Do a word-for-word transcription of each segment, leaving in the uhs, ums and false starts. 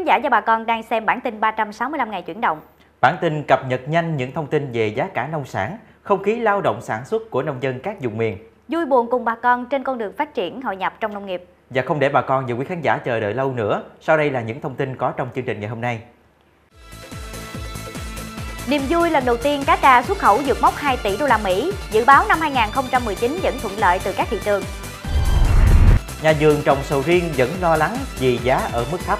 giả và bà con đang xem bản tin ba trăm sáu mươi lăm ngày chuyển động. Bản tin cập nhật nhanh những thông tin về giá cả nông sản, không khí lao động sản xuất của nông dân các vùng miền. Vui buồn cùng bà con trên con đường phát triển hội nhập trong nông nghiệp. Và không để bà con và quý khán giả chờ đợi lâu nữa, sau đây là những thông tin có trong chương trình ngày hôm nay. Niềm vui lần đầu tiên cá tra xuất khẩu vượt mốc hai tỷ đô la Mỹ, dự báo năm hai nghìn không trăm mười chín vẫn thuận lợi từ các thị trường. Nhà vườn trồng sầu riêng vẫn lo lắng vì giá ở mức thấp.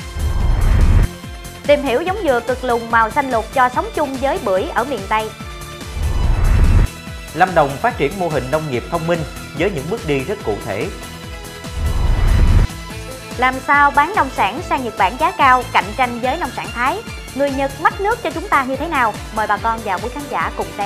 Tìm hiểu giống dừa cực lùn màu xanh lục cho sống chung với bưởi ở miền Tây. Lâm Đồng phát triển mô hình nông nghiệp thông minh với những bước đi rất cụ thể. Làm sao bán nông sản sang Nhật Bản giá cao, cạnh tranh với nông sản Thái? Người Nhật mách nước cho chúng ta như thế nào? Mời bà con và quý khán giả cùng xem.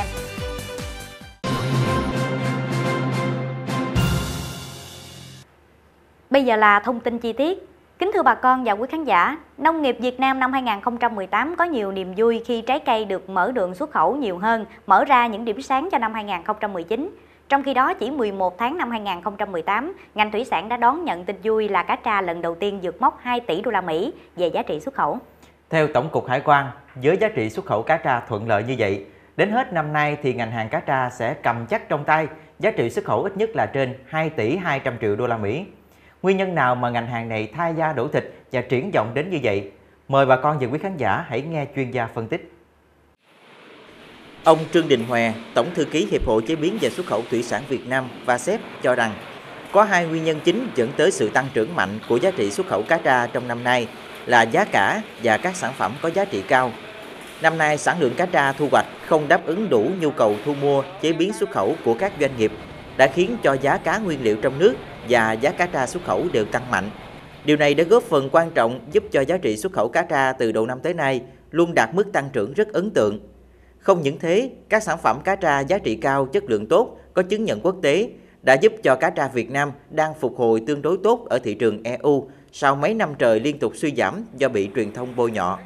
Bây giờ là thông tin chi tiết. Kính thưa bà con và quý khán giả, nông nghiệp Việt Nam năm hai nghìn không trăm mười tám có nhiều niềm vui khi trái cây được mở đường xuất khẩu nhiều hơn, mở ra những điểm sáng cho năm hai nghìn không trăm mười chín. Trong khi đó, chỉ mười một tháng năm hai nghìn không trăm mười tám, ngành thủy sản đã đón nhận tin vui là cá tra lần đầu tiên vượt mốc hai tỷ đô la Mỹ về giá trị xuất khẩu. Theo Tổng cục Hải quan, với giá trị xuất khẩu cá tra thuận lợi như vậy, đến hết năm nay thì ngành hàng cá tra sẽ cầm chắc trong tay giá trị xuất khẩu ít nhất là trên hai tỷ hai trăm triệu đô la Mỹ. Nguyên nhân nào mà ngành hàng này thay da đổi thịt và triển vọng đến như vậy? Mời bà con và quý khán giả hãy nghe chuyên gia phân tích. Ông Trương Đình Hòe, Tổng thư ký Hiệp hội Chế biến và Xuất khẩu Thủy sản Việt Nam và sép cho rằng có hai nguyên nhân chính dẫn tới sự tăng trưởng mạnh của giá trị xuất khẩu cá tra trong năm nay là giá cả và các sản phẩm có giá trị cao. Năm nay sản lượng cá tra thu hoạch không đáp ứng đủ nhu cầu thu mua chế biến xuất khẩu của các doanh nghiệp đã khiến cho giá cá nguyên liệu trong nước và giá cá tra xuất khẩu đều tăng mạnh. Điều này đã góp phần quan trọng giúp cho giá trị xuất khẩu cá tra từ đầu năm tới nay luôn đạt mức tăng trưởng rất ấn tượng. Không những thế, các sản phẩm cá tra giá trị cao, chất lượng tốt, có chứng nhận quốc tế đã giúp cho cá tra Việt Nam đang phục hồi tương đối tốt ở thị trường e u sau mấy năm trời liên tục suy giảm do bị truyền thông bôi nhọ.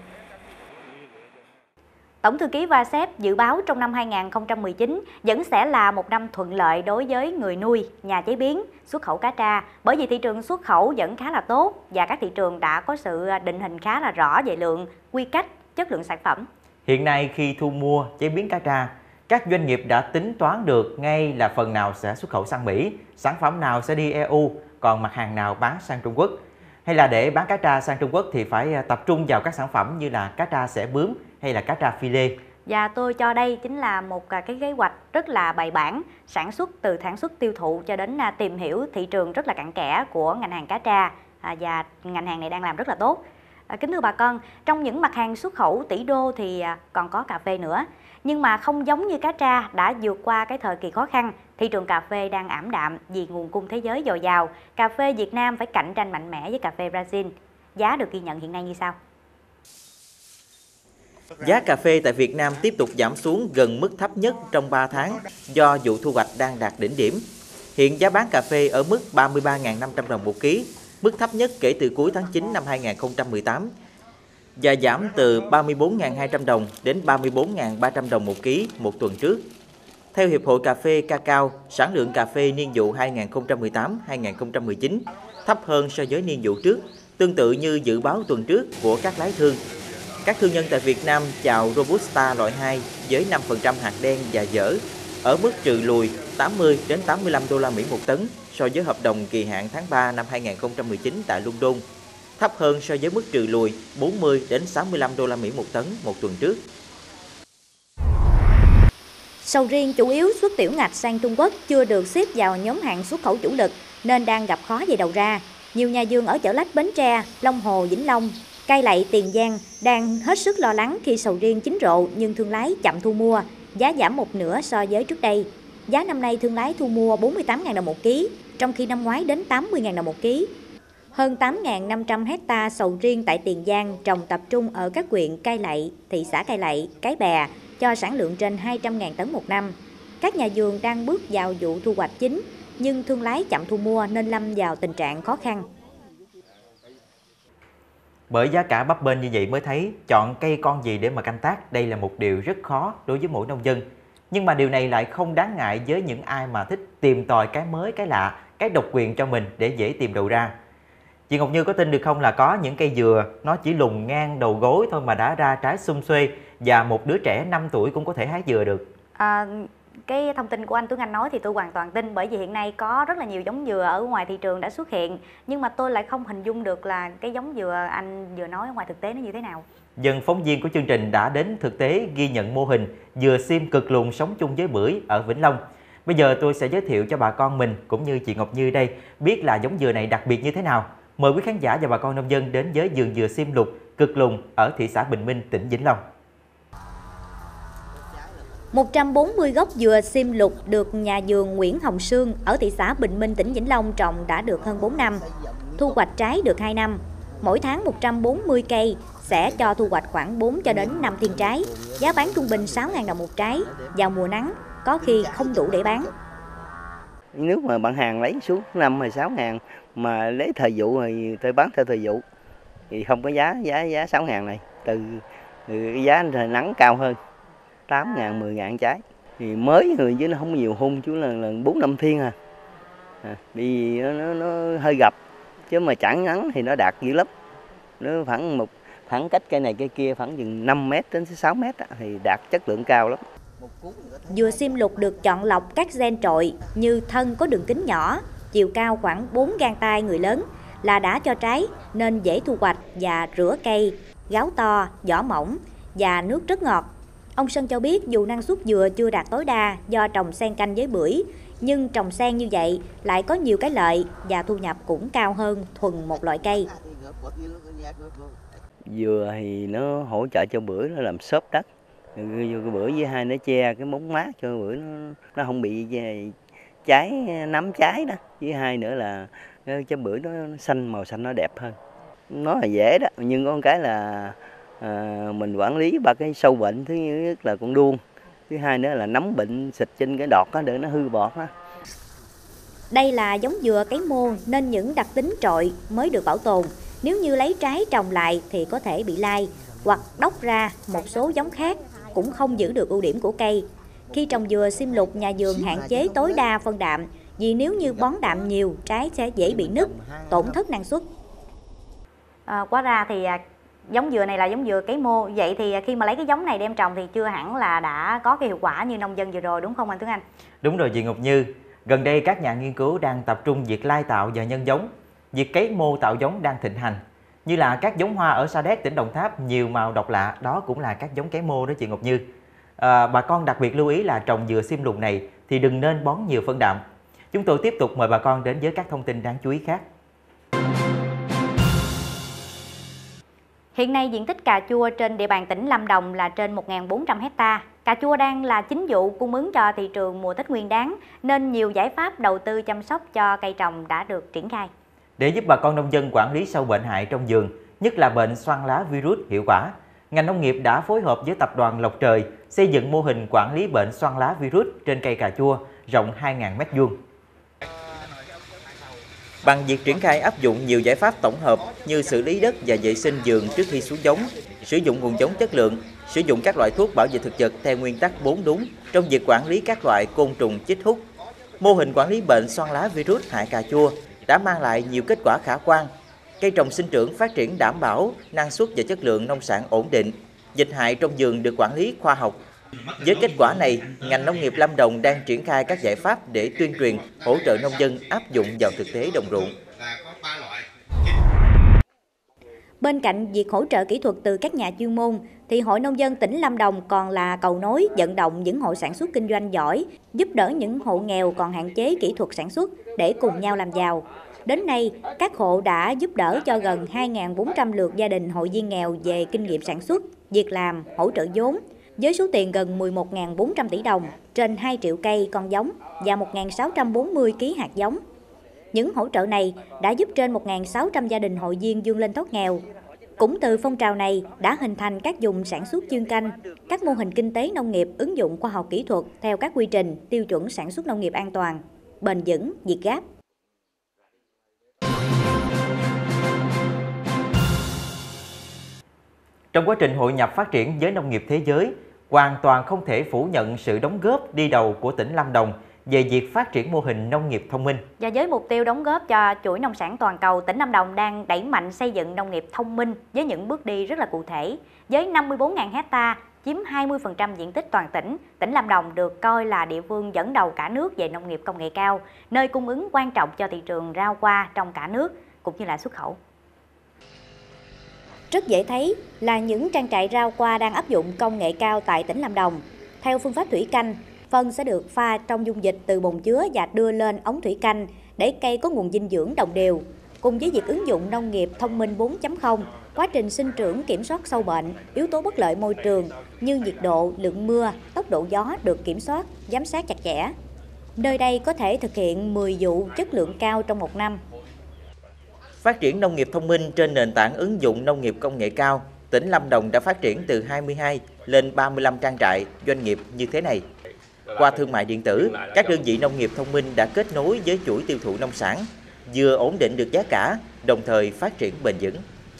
Tổng thư ký vê a sép dự báo trong năm hai nghìn không trăm mười chín vẫn sẽ là một năm thuận lợi đối với người nuôi, nhà chế biến, xuất khẩu cá tra bởi vì thị trường xuất khẩu vẫn khá là tốt và các thị trường đã có sự định hình khá là rõ về lượng, quy cách, chất lượng sản phẩm. Hiện nay khi thu mua, chế biến cá tra, các doanh nghiệp đã tính toán được ngay là phần nào sẽ xuất khẩu sang Mỹ, sản phẩm nào sẽ đi e u, còn mặt hàng nào bán sang Trung Quốc. Hay là để bán cá tra sang Trung Quốc thì phải tập trung vào các sản phẩm như là cá tra xẻ bướm hay là cá tra phi lê. Và tôi cho đây chính là một cái kế hoạch rất là bài bản, sản xuất từ sản xuất tiêu thụ cho đến tìm hiểu thị trường rất là cặn kẽ của ngành hàng cá tra và ngành hàng này đang làm rất là tốt. Kính thưa bà con, trong những mặt hàng xuất khẩu tỷ đô thì còn có cà phê nữa. Nhưng mà không giống như cá tra đã vượt qua cái thời kỳ khó khăn, thị trường cà phê đang ảm đạm vì nguồn cung thế giới dồi dào. Cà phê Việt Nam phải cạnh tranh mạnh mẽ với cà phê Brazil. Giá được ghi nhận hiện nay như sau? Giá cà phê tại Việt Nam tiếp tục giảm xuống gần mức thấp nhất trong ba tháng do vụ thu hoạch đang đạt đỉnh điểm. Hiện giá bán cà phê ở mức ba mươi ba nghìn năm trăm đồng một ký, mức thấp nhất kể từ cuối tháng chín năm hai nghìn không trăm mười tám và giảm từ ba mươi bốn nghìn hai trăm đồng đến ba mươi bốn nghìn ba trăm đồng một ký một tuần trước. Theo Hiệp hội Cà phê Cacao, sản lượng cà phê niên vụ hai nghìn không trăm mười tám đến hai nghìn không trăm mười chín thấp hơn so với niên vụ trước, tương tự như dự báo tuần trước của các lái thương. Các thương nhân tại Việt Nam chào Robusta loại hai với năm phần trăm hạt đen và dở ở mức trừ lùi tám mươi đến tám mươi lăm đô la Mỹ một tấn so với hợp đồng kỳ hạn tháng ba năm hai nghìn không trăm mười chín tại London, thấp hơn so với mức trừ lùi bốn mươi đến sáu mươi lăm đô la Mỹ một tấn một tuần trước. Sầu riêng chủ yếu xuất tiểu ngạch sang Trung Quốc chưa được xếp vào nhóm hàng xuất khẩu chủ lực nên đang gặp khó về đầu ra. Nhiều nhà vườn ở Chợ Lách, Bến Tre, Long Hồ, Vĩnh Long, Cai Lậy, Tiền Giang đang hết sức lo lắng khi sầu riêng chín rộ nhưng thương lái chậm thu mua, giá giảm một nửa so với trước đây. Giá năm nay thương lái thu mua bốn mươi tám nghìn đồng một ký, trong khi năm ngoái đến tám mươi nghìn đồng một ký. Hơn tám nghìn năm trăm hecta sầu riêng tại Tiền Giang trồng tập trung ở các huyện Cai Lậy, thị xã Cai Lậy, Cái Bè cho sản lượng trên hai trăm nghìn tấn một năm. Các nhà vườn đang bước vào vụ thu hoạch chính nhưng thương lái chậm thu mua nên lâm vào tình trạng khó khăn. Bởi giá cả bấp bênh như vậy mới thấy chọn cây con gì để mà canh tác đây là một điều rất khó đối với mỗi nông dân. Nhưng mà điều này lại không đáng ngại với những ai mà thích tìm tòi cái mới, cái lạ, cái độc quyền cho mình để dễ tìm đầu ra. Chị Ngọc Như có tin được không là có những cây dừa nó chỉ lùn ngang đầu gối thôi mà đã ra trái sum xuê, và một đứa trẻ năm tuổi cũng có thể hái dừa được? À, cái thông tin của anh Tuấn Anh nói thì tôi hoàn toàn tin, bởi vì hiện nay có rất là nhiều giống dừa ở ngoài thị trường đã xuất hiện, nhưng mà tôi lại không hình dung được là cái giống dừa anh vừa nói ở ngoài thực tế nó như thế nào. Dân phóng viên của chương trình đã đến thực tế ghi nhận mô hình dừa sim cực lùn sống chung với bưởi ở Vĩnh Long. Bây giờ tôi sẽ giới thiệu cho bà con mình cũng như chị Ngọc Như đây biết là giống dừa này đặc biệt như thế nào. Mời quý khán giả và bà con nông dân đến với vườn dừa sim lục cực lùn ở thị xã Bình Minh, tỉnh Vĩnh Long. một trăm bốn mươi gốc dừa sim lục được nhà vườn Nguyễn Hồng Sương ở thị xã Bình Minh, tỉnh Vĩnh Long trồng đã được hơn bốn năm. Thu hoạch trái được hai năm. Mỗi tháng một trăm bốn mươi cây sẽ cho thu hoạch khoảng bốn cho đến năm thiên trái. Giá bán trung bình sáu nghìn đồng một trái. Vào mùa nắng có khi không đủ để bán. Nếu mà bạn hàng lấy xuống năm hay sáu ngàn, mà lấy thời vụ thì tôi bán theo thời vụ thì không có giá giá giá sáu ngàn này, từ, từ cái giá thời nắng cao hơn tám ngàn, mười ngàn trái. Thì mới người chứ nó không nhiều hung, chú là lần bốn năm thiên à. à vì nó, nó, nó hơi gập, chứ mà chẳng nắng thì nó đạt dữ lắm. Nó khoảng một khoảng cách cây này cây kia khoảng chừng năm mét đến sáu mét thì đạt chất lượng cao lắm. Dừa sim lục được chọn lọc các gen trội như thân có đường kính nhỏ, chiều cao khoảng bốn gang tay người lớn, là đã cho trái nên dễ thu hoạch và rửa cây, gáo to, vỏ mỏng và nước rất ngọt. Ông Sơn cho biết dù năng suất dừa chưa đạt tối đa do trồng xen canh với bưởi, nhưng trồng xen như vậy lại có nhiều cái lợi và thu nhập cũng cao hơn thuần một loại cây. Dừa thì nó hỗ trợ cho bưởi, nó làm xốp đất. Cái bưởi với hai nó che cái bóng mát cho bưởi nó, nó không bị trái nấm trái đó. Với hai nữa là cho bưởi nó xanh, màu xanh nó đẹp hơn. Nó là dễ đó, nhưng có một cái là à, mình quản lý ba cái sâu bệnh. Thứ nhất là con đuông, thứ hai nữa là nấm bệnh xịt trên cái đọt đó để nó hư bọt đó. Đây là giống dừa cấy mô nên những đặc tính trội mới được bảo tồn. Nếu như lấy trái trồng lại thì có thể bị lai hoặc đốc ra một số giống khác, cũng không giữ được ưu điểm của cây. Khi trồng dừa sim lục, nhà vườn hạn chế tối đa phân đạm, vì nếu như bón đạm nhiều, trái sẽ dễ bị nứt, tổn thất năng suất. À, quá ra thì giống dừa này là giống dừa cấy mô. Vậy thì khi mà lấy cái giống này đem trồng thì chưa hẳn là đã có cái hiệu quả như nông dân vừa rồi, đúng không anh Tuấn Anh? Đúng rồi chị Ngọc Như. Gần đây các nhà nghiên cứu đang tập trung việc lai tạo và nhân giống. Việc cấy mô tạo giống đang thịnh hành. Như là các giống hoa ở Sa Đéc, tỉnh Đồng Tháp nhiều màu độc lạ, đó cũng là các giống cấy mô đó chị Ngọc Như. À, bà con đặc biệt lưu ý là trồng dừa sim lục này thì đừng nên bón nhiều phân đạm. Chúng tôi tiếp tục mời bà con đến với các thông tin đáng chú ý khác. Hiện nay diện tích cà chua trên địa bàn tỉnh Lâm Đồng là trên một nghìn bốn trăm hecta. Cà chua đang là chính vụ cung ứng cho thị trường mùa Tết Nguyên Đán, nên nhiều giải pháp đầu tư chăm sóc cho cây trồng đã được triển khai. Để giúp bà con nông dân quản lý sâu bệnh hại trong vườn, nhất là bệnh xoăn lá virus hiệu quả, ngành nông nghiệp đã phối hợp với tập đoàn Lộc Trời xây dựng mô hình quản lý bệnh xoăn lá virus trên cây cà chua rộng hai nghìn mét vuông. Bằng việc triển khai áp dụng nhiều giải pháp tổng hợp như xử lý đất và vệ sinh vườn trước khi xuống giống, sử dụng nguồn giống chất lượng, sử dụng các loại thuốc bảo vệ thực vật theo nguyên tắc bốn đúng trong việc quản lý các loại côn trùng chích hút, mô hình quản lý bệnh xoăn lá virus hại cà chua đã mang lại nhiều kết quả khả quan. Cây trồng sinh trưởng phát triển đảm bảo, năng suất và chất lượng nông sản ổn định, dịch hại trong vườn được quản lý khoa học. Với kết quả này, ngành nông nghiệp Lâm Đồng đang triển khai các giải pháp để tuyên truyền, hỗ trợ nông dân áp dụng vào thực tế đồng ruộng. Bên cạnh việc hỗ trợ kỹ thuật từ các nhà chuyên môn, thì Hội Nông dân tỉnh Lâm Đồng còn là cầu nối vận động những hộ sản xuất kinh doanh giỏi, giúp đỡ những hộ nghèo còn hạn chế kỹ thuật sản xuất để cùng nhau làm giàu. Đến nay, các hộ đã giúp đỡ cho gần hai nghìn bốn trăm lượt gia đình hội viên nghèo về kinh nghiệm sản xuất, việc làm, hỗ trợ vốn, với số tiền gần mười một nghìn bốn trăm tỷ đồng, trên hai triệu cây con giống và một nghìn sáu trăm bốn mươi ki lô gam hạt giống. Những hỗ trợ này đã giúp trên một nghìn sáu trăm gia đình hội viên vươn lên thoát nghèo. Cũng từ phong trào này đã hình thành các vùng sản xuất chuyên canh, các mô hình kinh tế nông nghiệp ứng dụng khoa học kỹ thuật theo các quy trình, tiêu chuẩn sản xuất nông nghiệp an toàn, bền vững, việt gáp. Trong quá trình hội nhập phát triển với nông nghiệp thế giới, hoàn toàn không thể phủ nhận sự đóng góp đi đầu của tỉnh Lâm Đồng về việc phát triển mô hình nông nghiệp thông minh. Và với mục tiêu đóng góp cho chuỗi nông sản toàn cầu, tỉnh Lâm Đồng đang đẩy mạnh xây dựng nông nghiệp thông minh với những bước đi rất là cụ thể. Với năm mươi bốn nghìn hecta, chiếm hai mươi phần trăm diện tích toàn tỉnh, tỉnh Lâm Đồng được coi là địa phương dẫn đầu cả nước về nông nghiệp công nghệ cao, nơi cung ứng quan trọng cho thị trường rau quả trong cả nước cũng như là xuất khẩu. Rất dễ thấy là những trang trại rau quả đang áp dụng công nghệ cao tại tỉnh Lâm Đồng. Theo phương pháp thủy canh, phân sẽ được pha trong dung dịch từ bồn chứa và đưa lên ống thủy canh để cây có nguồn dinh dưỡng đồng đều. Cùng với việc ứng dụng nông nghiệp thông minh bốn chấm không, quá trình sinh trưởng kiểm soát sâu bệnh, yếu tố bất lợi môi trường như nhiệt độ, lượng mưa, tốc độ gió được kiểm soát, giám sát chặt chẽ. Nơi đây có thể thực hiện mười vụ chất lượng cao trong một năm. Phát triển nông nghiệp thông minh trên nền tảng ứng dụng nông nghiệp công nghệ cao, tỉnh Lâm Đồng đã phát triển từ hai mươi hai lên ba mươi lăm trang trại, doanh nghiệp như thế này. Qua thương mại điện tử, các đơn vị nông nghiệp thông minh đã kết nối với chuỗi tiêu thụ nông sản, vừa ổn định được giá cả, đồng thời phát triển bền vững.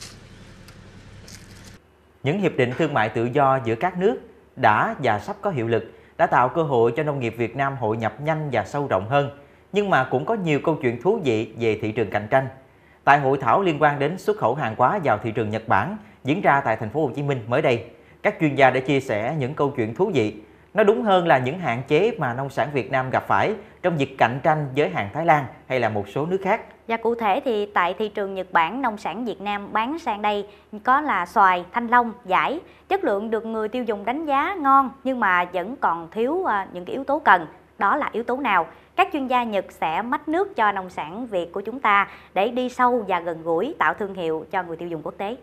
Những hiệp định thương mại tự do giữa các nước đã và sắp có hiệu lực đã tạo cơ hội cho nông nghiệp Việt Nam hội nhập nhanh và sâu rộng hơn, nhưng mà cũng có nhiều câu chuyện thú vị về thị trường cạnh tranh. Tại hội thảo liên quan đến xuất khẩu hàng hóa vào thị trường Nhật Bản diễn ra tại thành phố Hồ Chí Minh mới đây, các chuyên gia đã chia sẻ những câu chuyện thú vị. Nói đúng hơn là những hạn chế mà nông sản Việt Nam gặp phải trong việc cạnh tranh với hàng Thái Lan hay là một số nước khác. Và cụ thể thì tại thị trường Nhật Bản, nông sản Việt Nam bán sang đây có là xoài, thanh long, vải. Chất lượng được người tiêu dùng đánh giá ngon nhưng mà vẫn còn thiếu những cái yếu tố cần. Đó là yếu tố nào? Các chuyên gia Nhật sẽ mách nước cho nông sản Việt của chúng ta để đi sâu và gần gũi, tạo thương hiệu cho người tiêu dùng quốc tế.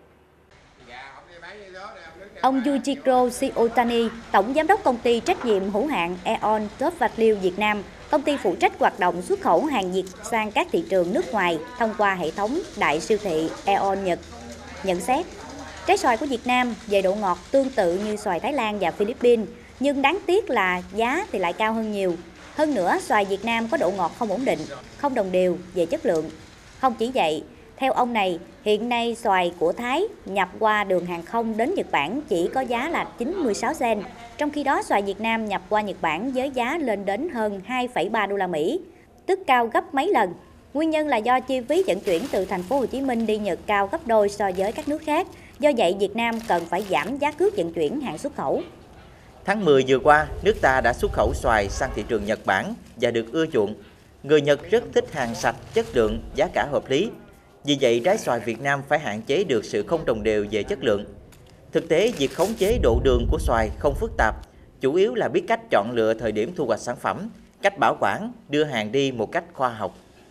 Ông Yujiro Shiotani, Tổng Giám đốc Công ty Trách nhiệm hữu hạn e o en Top Value Việt Nam, công ty phụ trách hoạt động xuất khẩu hàng Việt sang các thị trường nước ngoài thông qua hệ thống đại siêu thị e o en Nhật, nhận xét trái xoài của Việt Nam về độ ngọt tương tự như xoài Thái Lan và Philippines, nhưng đáng tiếc là giá thì lại cao hơn nhiều. Hơn nữa, xoài Việt Nam có độ ngọt không ổn định, không đồng đều về chất lượng. Không chỉ vậy, theo ông này, hiện nay xoài của Thái nhập qua đường hàng không đến Nhật Bản chỉ có giá là chín mươi sáu cent, trong khi đó xoài Việt Nam nhập qua Nhật Bản với giá lên đến hơn hai phẩy ba đô la Mỹ, tức cao gấp mấy lần. Nguyên nhân là do chi phí vận chuyển từ thành phố Hồ Chí Minh đi Nhật cao gấp đôi so với các nước khác. Do vậy, Việt Nam cần phải giảm giá cước vận chuyển hàng xuất khẩu. Tháng mười vừa qua, nước ta đã xuất khẩu xoài sang thị trường Nhật Bản và được ưa chuộng. Người Nhật rất thích hàng sạch, chất lượng, giá cả hợp lý. Vì vậy, trái xoài Việt Nam phải hạn chế được sự không đồng đều về chất lượng. Thực tế, việc khống chế độ đường của xoài không phức tạp, chủ yếu là biết cách chọn lựa thời điểm thu hoạch sản phẩm, cách bảo quản, đưa hàng đi một cách khoa học.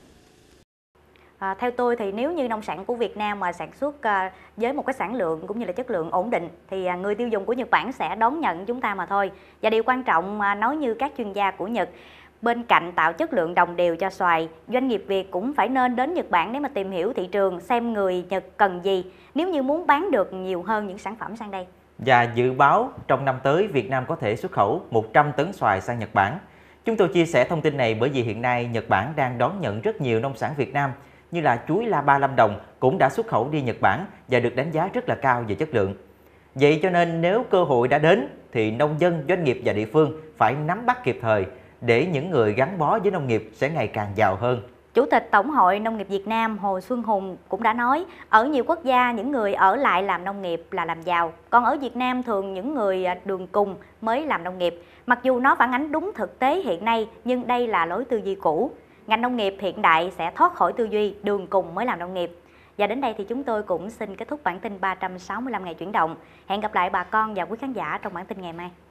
À, theo tôi thì nếu như nông sản của Việt Nam mà sản xuất à, với một cái sản lượng cũng như là chất lượng ổn định thì à, người tiêu dùng của Nhật Bản sẽ đón nhận chúng ta mà thôi. Và điều quan trọng à, nói như các chuyên gia của Nhật, bên cạnh tạo chất lượng đồng đều cho xoài, doanh nghiệp Việt cũng phải nên đến Nhật Bản để mà tìm hiểu thị trường, xem người Nhật cần gì nếu như muốn bán được nhiều hơn những sản phẩm sang đây. Và dự báo trong năm tới Việt Nam có thể xuất khẩu một trăm tấn xoài sang Nhật Bản. Chúng tôi chia sẻ thông tin này bởi vì hiện nay Nhật Bản đang đón nhận rất nhiều nông sản Việt Nam như là chuối La Ba Lâm Đồng cũng đã xuất khẩu đi Nhật Bản và được đánh giá rất là cao về chất lượng. Vậy cho nên nếu cơ hội đã đến thì nông dân, doanh nghiệp và địa phương phải nắm bắt kịp thời để những người gắn bó với nông nghiệp sẽ ngày càng giàu hơn. Chủ tịch Tổng hội Nông nghiệp Việt Nam Hồ Xuân Hùng cũng đã nói, ở nhiều quốc gia những người ở lại làm nông nghiệp là làm giàu, còn ở Việt Nam thường những người đường cùng mới làm nông nghiệp. Mặc dù nó phản ánh đúng thực tế hiện nay, nhưng đây là lối tư duy cũ. Ngành nông nghiệp hiện đại sẽ thoát khỏi tư duy đường cùng mới làm nông nghiệp. Và đến đây thì chúng tôi cũng xin kết thúc bản tin ba trăm sáu mươi lăm ngày chuyển động. Hẹn gặp lại bà con và quý khán giả trong bản tin ngày mai.